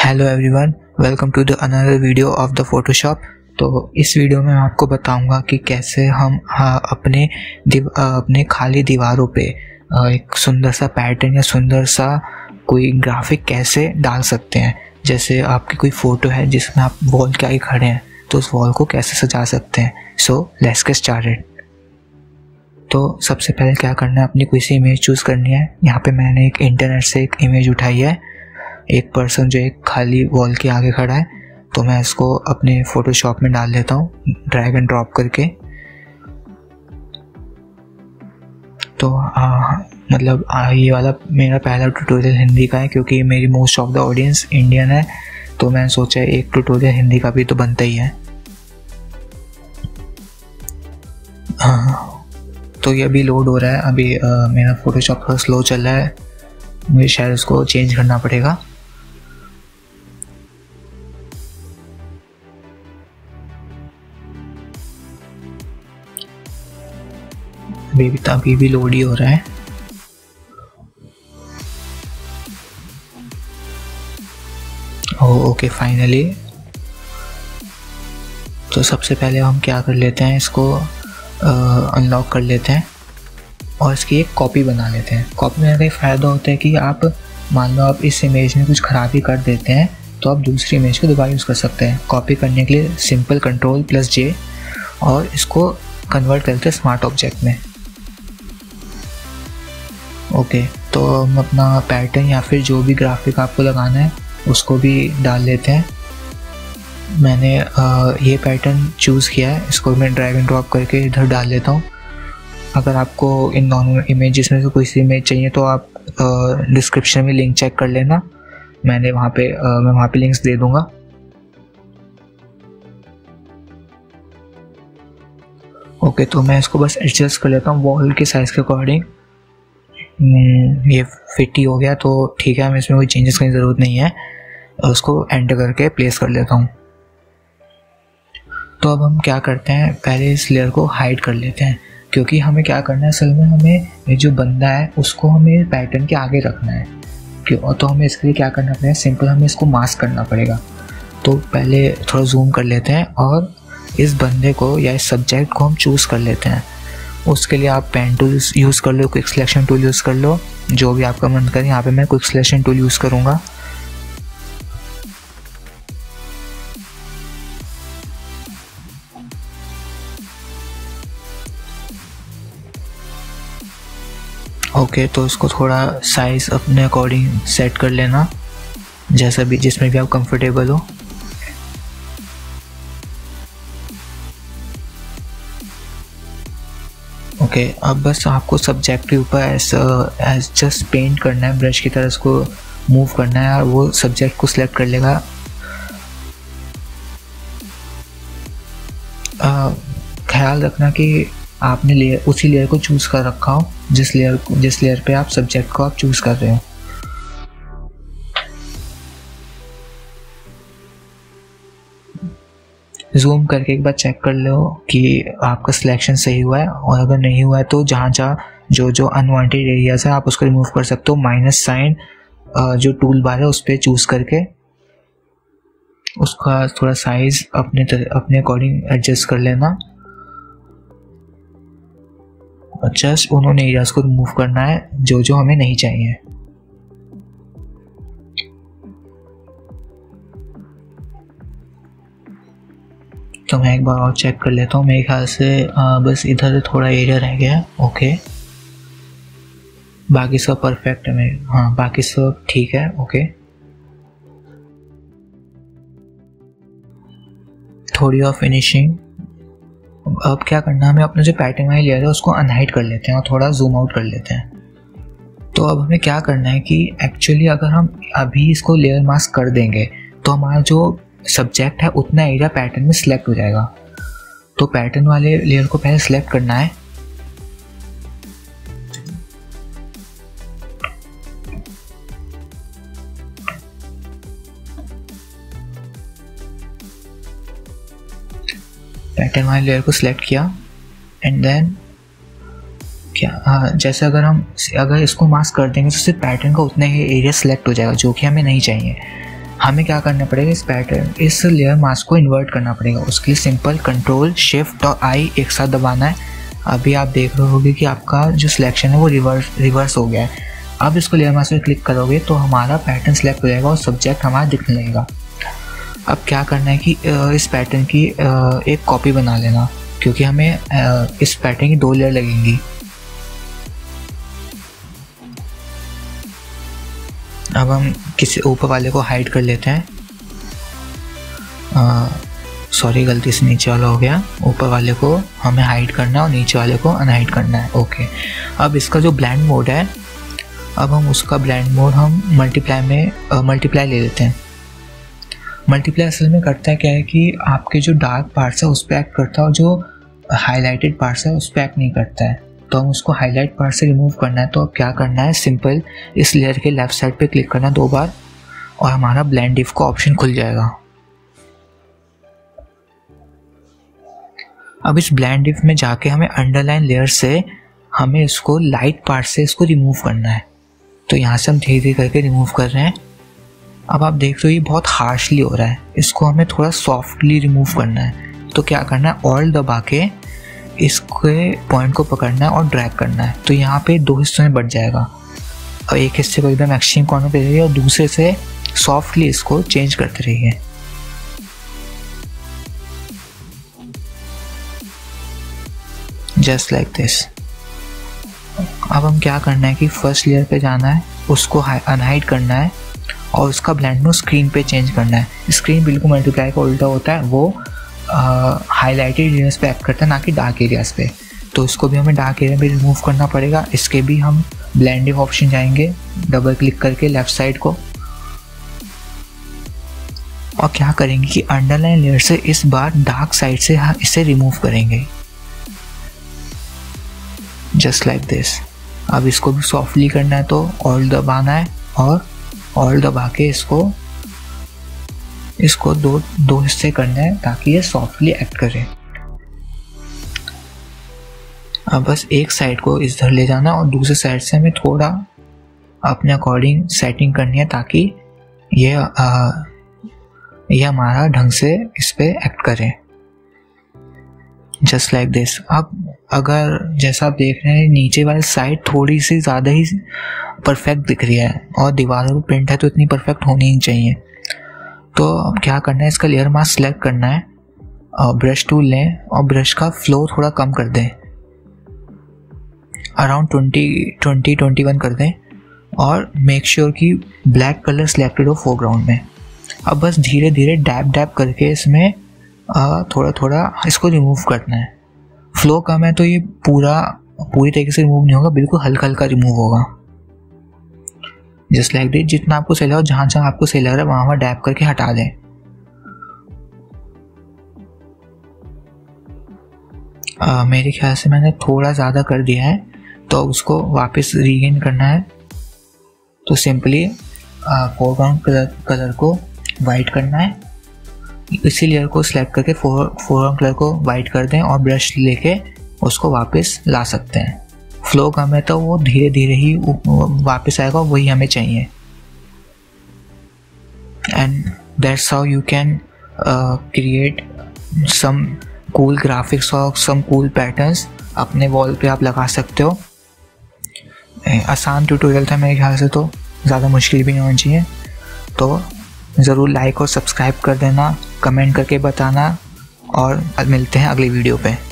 Hello everyone, welcome to the another video of the Photoshop. तो इस video में मैं आपको बताऊंगा कि कैसे हम अपने खाली दीवारों पे एक सुंदर सा पैटर्न या सुंदर सा कोई ग्राफिक कैसे डाल सकते हैं। जैसे आपकी कोई फ़ोटो है जिसमें आप वॉल के आगे खड़े हैं, तो उस वॉल को कैसे सजा सकते हैं। So let's get started. तो सबसे पहले क्या करना है, अपनी कोई सी इमेज चूज़ करनी है। यहाँ पे मैंने एक इंटरनेट से एक इमेज उठाई है, एक पर्सन जो एक खाली वॉल के आगे खड़ा है। तो मैं इसको अपने फोटोशॉप में डाल लेता हूँ ड्रैग एंड ड्रॉप करके। तो ये वाला मेरा पहला ट्यूटोरियल हिंदी का है, क्योंकि मेरी most of the audience Indian है। तो मैंने सोचा एक ट्यूटोरियल हिंदी का भी तो बनता ही है। तो ये अभी लोड हो रहा है। अभी मेरा फोटोशॉप थोड़ा स्लो चल रहा है, मुझे शायद उसको चेंज करना पड़ेगा। अभी भी लोड ही हो रहा है। Okay finally. तो सबसे पहले हम क्या कर लेते हैं, इसको अनलॉक कर लेते हैं और इसकी एक कॉपी बना लेते हैं। कॉपी बनाने का एक फ़ायदा होता है कि आप मान लो आप इस इमेज में कुछ ख़राबी कर देते हैं तो आप दूसरी इमेज को दोबारा यूज़ कर सकते हैं। कॉपी करने के लिए सिंपल Ctrl+J और इसको कन्वर्ट करते हैं स्मार्ट ऑब्जेक्ट में। ओके, तो हम अपना पैटर्न या फिर जो भी ग्राफिक आपको लगाना है उसको भी डाल लेते हैं। मैंने ये पैटर्न चूज़ किया है, इसको मैं ड्रैग एंड ड्रॉप करके इधर डाल लेता हूँ। अगर आपको इन दोनों इमेजेस में से कोई सी इमेज चाहिए तो आप डिस्क्रिप्शन में लिंक चेक कर लेना। मैं वहाँ पे लिंक्स दे दूँगा। ओके, तो मैं इसको बस एडजस्ट कर लेता हूँ वॉल के साइज़ के अकॉर्डिंग। ये फिट ही हो गया तो ठीक है, हमें इसमें कोई चेंजेस करने की ज़रूरत नहीं है। उसको एंटर करके प्लेस कर लेता हूँ। तो अब हम क्या करते हैं, पहले इस लेयर को हाइड कर लेते हैं, क्योंकि हमें क्या करना है, असल में हमें ये जो बंदा है उसको हमें पैटर्न के आगे रखना है। क्यों? तो हमें इसके लिए क्या करना पड़ेगा, सिंपल हमें इसको मास्क करना पड़ेगा। तो पहले थोड़ा जूम कर लेते हैं और इस बंदे को या इस सब्जेक्ट को हम चूज़ कर लेते हैं। उसके लिए आप पेन टूल यूज़ कर लो, क्विक सिलेक्शन टूल यूज़ कर लो, जो भी आपका मन करे। यहाँ पे मैं क्विक सिलेक्शन टूल यूज़ करूँगा। ओके, तो इसको थोड़ा साइज़ अपने अकॉर्डिंग सेट कर लेना, जैसा भी जिसमें भी आप कंफर्टेबल हो। ओके, अब बस आपको सब्जेक्ट के ऊपर एज जस्ट पेंट करना है, ब्रश की तरह इसको मूव करना है और वो सब्जेक्ट को सिलेक्ट कर लेगा। ख्याल रखना कि आपने उसी लेयर को चूज़ कर रखा हो जिस लेयर पे आप सब्जेक्ट को आप चूज़ कर रहे हो। जूम करके एक बार चेक कर लो कि आपका सिलेक्शन सही हुआ है, और अगर नहीं हुआ है तो जहाँ जो अनवांटेड एरियाज है आप उसको रिमूव कर सकते हो। माइनस साइन जो टूल बार है उस पर चूज़ करके उसका थोड़ा साइज़ अपने अकॉर्डिंग एडजस्ट कर लेना। जस्ट उन्होंने एरियाज को रिमूव करना है जो हमें नहीं चाहिए। तो मैं एक बार और चेक कर लेता हूँ। मेरे ख्याल से बस इधर थोड़ा एरिया रह गया है। ओके, बाकी सब परफेक्ट है हाँ, बाकी सब ठीक है। ओके, थोड़ी और फिनिशिंग। अब क्या करना है, हमें अपना जो पैटर्न वाली लेयर है उसको अनहाइड कर लेते हैं और थोड़ा जूम आउट कर लेते हैं। तो अब हमें क्या करना है कि एक्चुअली अगर हम अभी इसको लेयर मास्क कर देंगे तो हमारा जो सब्जेक्ट है उतना एरिया पैटर्न में सिलेक्ट हो जाएगा। तो पैटर्न वाले लेयर को पहले सिलेक्ट करना है। पैटर्न वाले लेयर को सिलेक्ट किया एंड देन जैसे अगर इसको मास्क कर देंगे तो सिर्फ पैटर्न का उतना ही एरिया सिलेक्ट हो जाएगा, जो कि हमें नहीं चाहिए। हमें क्या करना पड़ेगा, इस पैटर्न इस लेयर मास्क को इन्वर्ट करना पड़ेगा। उसके लिए सिंपल कंट्रोल शिफ्ट और आई एक साथ दबाना है। अभी आप देख रहे होगे कि आपका जो सिलेक्शन है वो रिवर्स हो गया है। अब इसको लेयर मास्क पे क्लिक करोगे तो हमारा पैटर्न सिलेक्ट हो जाएगा और सब्जेक्ट हमारा दिखने लगेगा। अब क्या करना है कि इस पैटर्न की एक कॉपी बना लेना, क्योंकि हमें इस पैटर्न की 2 लेयर लगेंगी। अब हम किसी ऊपर वाले को हाइड कर लेते हैं। सॉरी, गलती से नीचे वाला हो गया। ऊपर वाले को हमें हाइड करना है और नीचे वाले को अनहाइड करना है। ओके, अब इसका जो ब्लेंड मोड है, अब हम उसका ब्लेंड मोड हम मल्टीप्लाई ले लेते हैं। मल्टीप्लाई असल में करता है क्या है कि आपके जो डार्क पार्ट्स है उस पर एक्ट करता है और जो हाईलाइटेड पार्ट्स है उस पर एक्ट नहीं करता है। तो हम उसको हाईलाइट पार्ट से रिमूव करना है। तो अब क्या करना है, सिंपल इस लेयर के लेफ्ट साइड पे क्लिक करना 2 बार और हमारा ब्लेंड इफ का ऑप्शन खुल जाएगा। अब इस ब्लेंड इफ में जाके हमें अंडरलाइन लेयर से हमें इसको लाइट पार्ट से इसको रिमूव करना है। तो यहाँ से हम धीरे धीरे करके रिमूव कर रहे हैं। अब आप देख रहे हो ये बहुत हार्शली हो रहा है, इसको हमें थोड़ा सॉफ्टली रिमूव करना है। तो क्या करना है, ऑल्ट दबा के इसके पॉइंट को पकड़ना है और ड्रैग करना है। तो यहाँ पे 2 हिस्सों में बढ़ जाएगा और एक हिस्से को एकदम एक्सट्रीम कॉर्नर पे रहिए और दूसरे से सॉफ्टली इसको चेंज करते रहिए। Just like this. अब हम क्या करना है कि फर्स्ट लेयर पे जाना है, उसको अनहाइड करना है और उसका ब्लेंड मोड स्क्रीन पे चेंज करना है। स्क्रीन बिल्कुल मल्टीप्लाई का उल्टा होता है, वो हाईलाइटेड एरियाज पे एक्ट करता है, ना कि डार्क एरियाज पे। तो इसको भी हमें डार्क एरिया में रिमूव करना पड़ेगा। इसके भी हम ब्लेंड इफ ऑप्शन जाएंगे, डबल क्लिक करके लेफ्ट साइड को, और क्या करेंगे कि अंडरलाइन लेयर से इस बार डार्क साइड से इसे रिमूव करेंगे, जस्ट लाइक दिस। अब इसको भी सॉफ्टली करना है तो ऑल्ट दबाना है और ऑल्ट दबा के इसको दो हिस्से करना है ताकि ये सॉफ्टली एक्ट करे। अब बस एक साइड को इधर ले जाना और दूसरे साइड से हमें थोड़ा अपने अकॉर्डिंग सेटिंग करनी है ताकि ये हमारा ढंग से इस पे एक्ट करे, जस्ट लाइक दिस। अब अगर जैसा आप देख रहे हैं नीचे वाली साइड थोड़ी सी ज़्यादा ही परफेक्ट दिख रही है और दीवारों पर प्रिंट है तो इतनी परफेक्ट होनी ही चाहिए। तो अब क्या करना है, इसका लेयर मास्क सेलेक्ट करना है और ब्रश टूल लें और ब्रश का फ्लो थोड़ा कम कर दें, अराउंड 20-21 कर दें और मेक श्योर कि ब्लैक कलर सिलेक्टेड हो फोरग्राउंड में। अब बस धीरे धीरे डैब करके इसमें थोड़ा थोड़ा इसको रिमूव करना है। फ्लो कम है तो ये पूरी तरीके से रिमूव नहीं होगा, बिल्कुल हल्का हल्का रिमूव होगा, जस्ट लाइक दिस। जितना आपको सही लगा, जहाँ जहाँ आपको सही लग रहा है वहाँ डैब करके हटा दें। मेरे ख्याल से मैंने थोड़ा ज़्यादा कर दिया है तो उसको वापस रीगेन करना है। तो सिंपली फोरग्राउंड कलर को वाइट करना है, इसी लेयर को सिलेक्ट करके फोरग्राउंड कलर को वाइट कर दें और ब्रश लेके उसको वापस ला सकते हैं। फ्लो कम है तो वो धीरे धीरे ही वापस आएगा, वही हमें चाहिए। And that's how you can create some cool graphics और सम कूल पैटर्न्स अपने वॉल पे आप लगा सकते हो। आसान ट्यूटोरियल था मेरे ख्याल से, तो ज़्यादा मुश्किल भी नहीं होनी चाहिए। तो ज़रूर लाइक और सब्सक्राइब कर देना, कमेंट करके बताना और मिलते हैं अगली वीडियो पे।